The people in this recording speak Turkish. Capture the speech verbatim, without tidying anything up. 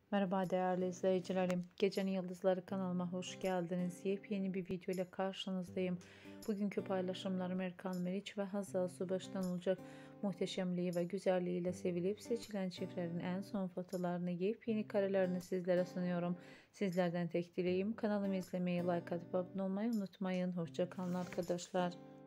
Merhaba değerli izleyicilerim. Gecenin Yıldızları kanalıma hoş geldiniz. Yepyeni bir video ile karşınızdayım. Bugünkü paylaşımlarım Erkan Meriç ve Hazal Subaş'tan olacak. Muhteşemliği ve güzelliğiyle sevilip seçilen çiftlerin en son fotolarını, yepyeni karelerini sizlere sunuyorum. Sizlerden tek dileğim kanalımı izlemeyi, like atıp abone olmayı unutmayın. Hoşça kalın arkadaşlar.